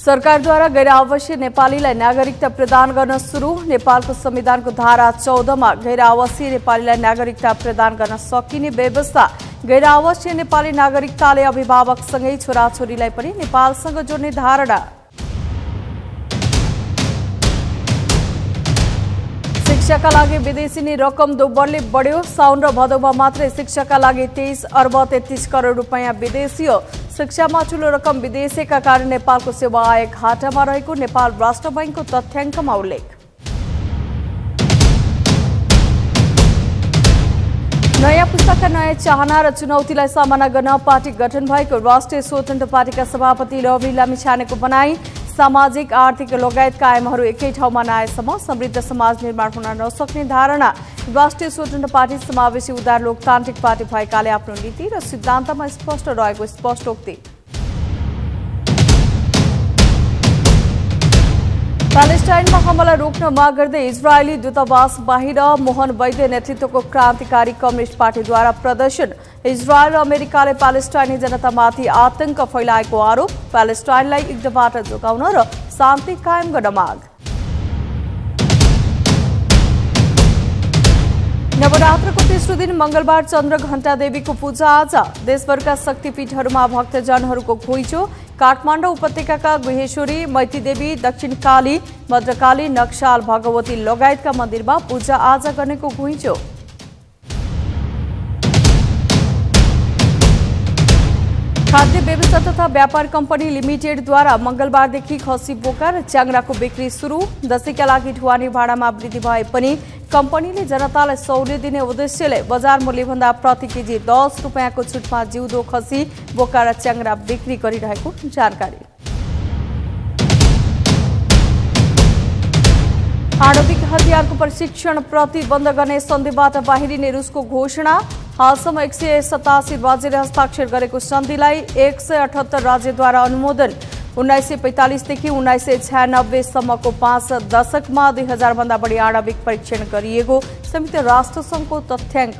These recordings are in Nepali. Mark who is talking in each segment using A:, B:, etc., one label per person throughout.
A: सरकारद्वारा गैर आवासीय नेपालीलाई नागरिकता प्रदान गर्न सुरु। नेपालको संविधानको धारा 14 मा गैर आवासीय नेपालीलाई नागरिकता प्रदान गर्न सकिने व्यवस्था। गैर आवासीय नेपाली नागरिकताले अभिभावकसँगै छोराछोरीलाई पनि नेपालसँग जोड्ने धारणा। शिक्षाका लागि विदेशी रकम दोब्बरले बढ्यो। साउन र भदौमा मात्रै शिक्षाका लागि 23 अर्ब 33 करोड रुपैयाँ विदेशी हो। शिक्षामा ठूलो रकम विदेशीका कारण नेपालको सेवा आय घाटामा रहेको नेपाल राष्ट्र बैंकको तथ्याङ्कमा उल्लेख। नयाँ पुस्ताका नयाँ चाहना र चुनौतीलाई सामना गर्न पार्टी गठन भएको राष्ट्रिय स्वतन्त्र पार्टीका सभापति रवि लामिछानेको भनाई। सामाजिक आर्थिक लगायत कायमहरू एकै ठाउँमा नआएसम्म समृद्ध समाज निर्माण हुन नसक्ने धारणा। राष्ट्रिय स्वतन्त्र पार्टी समावेशी उदार लोकतान्त्रिक पार्टी भएकाले आफ्नो नीति र सिद्धान्तमा स्पष्ट रहेको स्पष्टोक्ति। प्यालेस्टाइनमा हमला रोक्न माग गर्दै इजरायली दूतावास बाहिर मोहन वैद्य नेतृत्वको क्रान्तिकारी कम्युनिस्ट पार्टीद्वारा प्रदर्शन। इजरायल र अमेरिकाले प्यालेस्टाइनी जनतामाथि आतंक फैलाएको आरोप। प्यालेस्टाइनलाई युद्धबाट जोगाउन र शान्ति कायम गर्न माग। नवरात्रको तेस्रो दिन मंगलबार चन्द्र घण्टा देवीको पूजा आज। देशभरका शक्तिपीठहरूमा भक्तजनहरूको घुइँचो। काठमाडौँ उपत्यकाका गुहेश्वरी, मैतीदेवी, दक्षिण काली, भद्रकाली, नक्साल, भगवती लगायतका मन्दिरमा पूजा आजा गर्नेको घुइँचो। खाद्य व्यवस्था तथा व्यापार कम्पनी लिमिटेडद्वारा मंगलबारदेखि खसी बोका र च्याङ्राको बिक्री सुरु। दशैंका लागि ढुवानी भाडामा वृद्धि भए पनि कम्पनीले जनतालाई सहुलियत दिने उद्देश्यले बजार मूल्यभन्दा प्रति केजी 10 रुपैयाँको छुटमा जिउँदो खसी बोका र च्याङ्रा बिक्री गरिरहेको जानकारी। आणविक हतियारको प्रशिक्षण प्रतिबन्ध गर्ने सन्धिबाट बाहिरिने रुसको घोषणा। हालसम्म 187 राज्यले हस्ताक्षर गरेको सन्धिलाई 178 राज्यद्वारा अनुमोदन। 1945 देखि 1996 सम्मको 5 दशकमा 2000 भन्दा बढी आणविक परीक्षण गरिएको संयुक्त राष्ट्र संघको तथ्याङ्क।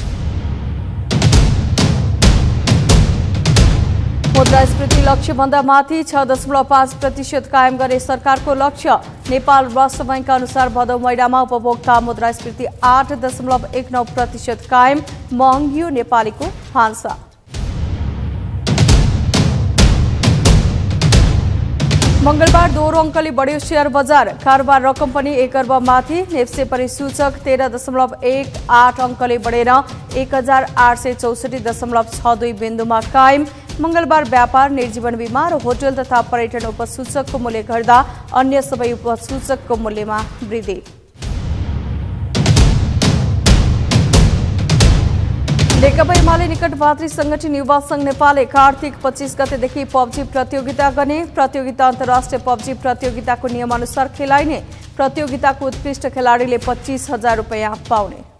A: मुद्रास्फीति लक्ष्यभन्दा माथि 6.5% कायम गर्ने सरकारको लक्ष्य। नेपाल राष्ट्र बैंकका अनुसार भदौ महिनामा उपभोक्ता मुद्रास्फीति 8.19% कायम। महँगियो नेपालीको भान्सा। मंगलबार दोहोरो अङ्कले बढ्यो शेयर बजार। कारोबार रकम पनि 1 अर्ब माथि। नेप्से परिसूचक 13.18 अङ्कले बढेर 1864.62 बिन्दुमा कायम। मंगलबार व्यापार, निर्जीवन बीमा र होटल तथा पर्यटन उपसूचकको मूल्य घट्दा अन्य सबै उपसूचकको मूल्यमा वृद्धि। नेकपा एमाले निकट भातृ संगठन युवा संघ नेपालले कार्तिक 25 गतेदेखि पब्जी प्रतियोगिता गर्ने। प्रतियोगिता अन्तर्राष्ट्रिय पब्जी प्रतियोगिताको नियमअनुसार खेलाइने। प्रतियोगिताको उत्कृष्ट खेलाडीले 25,000 रुपैयाँ पाउने।